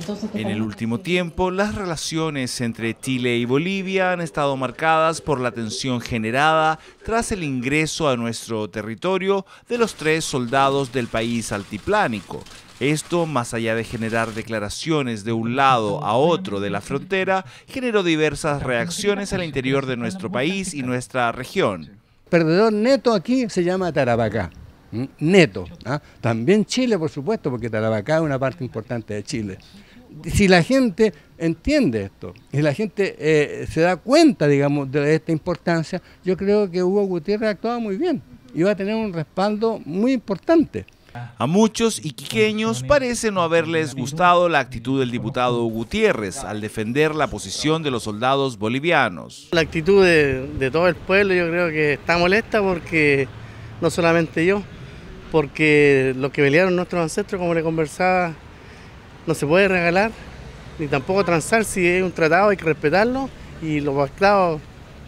En el último tiempo, las relaciones entre Chile y Bolivia han estado marcadas por la tensión generada tras el ingreso a nuestro territorio de los 3 soldados del país altiplánico. Esto, más allá de generar declaraciones de un lado a otro de la frontera, generó diversas reacciones al interior de nuestro país y nuestra región. Perdedor neto aquí se llama Tarapacá. Neto. También Chile, por supuesto, porque Tarapacá es una parte importante de Chile. Si la gente entiende esto y la gente se da cuenta, digamos, de esta importancia, yo creo que Hugo Gutiérrez actuaba muy bien y va a tener un respaldo muy importante. A muchos iquiqueños parece no haberles gustado la actitud del diputado Gutiérrez al defender la posición de los soldados bolivianos. La actitud de todo el pueblo yo creo que está molesta porque, no solamente yo, porque lo que pelearon nuestros ancestros, como le conversaba, no se puede regalar, ni tampoco transar. Si es un tratado hay que respetarlo, y los pactados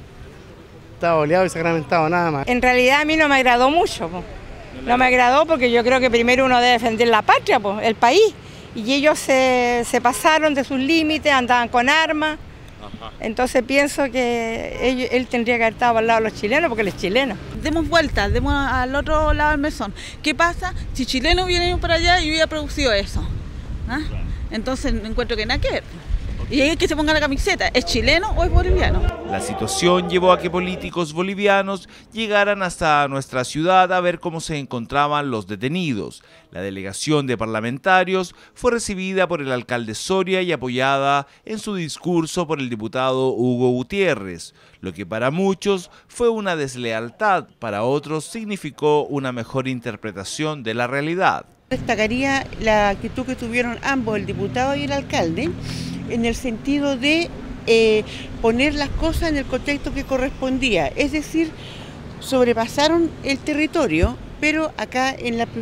está oleado y sacramentado, nada más. En realidad a mí no me agradó mucho, no me agradó porque yo creo que primero uno debe defender la patria, el país, y ellos se pasaron de sus límites, andaban con armas. Entonces pienso que él tendría que haber estado al lado de los chilenos porque él es chileno. Demos vueltas, demos al otro lado del mesón. ¿Qué pasa si chilenos hubieran ido para allá y hubiera producido eso? Entonces encuentro que nada que ver. Y es que se ponga la camiseta, ¿es chileno o es boliviano? La situación llevó a que políticos bolivianos llegaran hasta nuestra ciudad a ver cómo se encontraban los detenidos. La delegación de parlamentarios fue recibida por el alcalde Soria y apoyada en su discurso por el diputado Hugo Gutiérrez, lo que para muchos fue una deslealtad, para otros significó una mejor interpretación de la realidad. Destacaría la actitud que tuvieron ambos, el diputado y el alcalde, en el sentido de poner las cosas en el contexto que correspondía, es decir, sobrepasaron el territorio, pero acá en la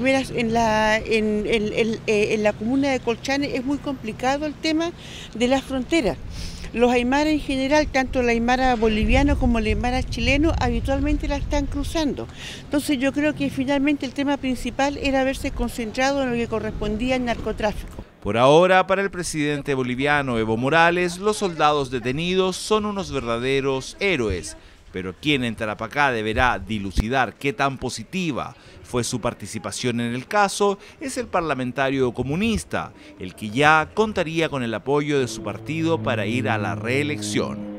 comuna de Colchane es muy complicado el tema de las fronteras. Los aymaras en general, tanto el aymara boliviano como el aymara chileno, habitualmente la están cruzando. Entonces yo creo que finalmente el tema principal era haberse concentrado en lo que correspondía al narcotráfico. Por ahora, para el presidente boliviano Evo Morales, los soldados detenidos son unos verdaderos héroes, pero quien en Tarapacá deberá dilucidar qué tan positiva fue su participación en el caso es el parlamentario comunista, el que ya contaría con el apoyo de su partido para ir a la reelección.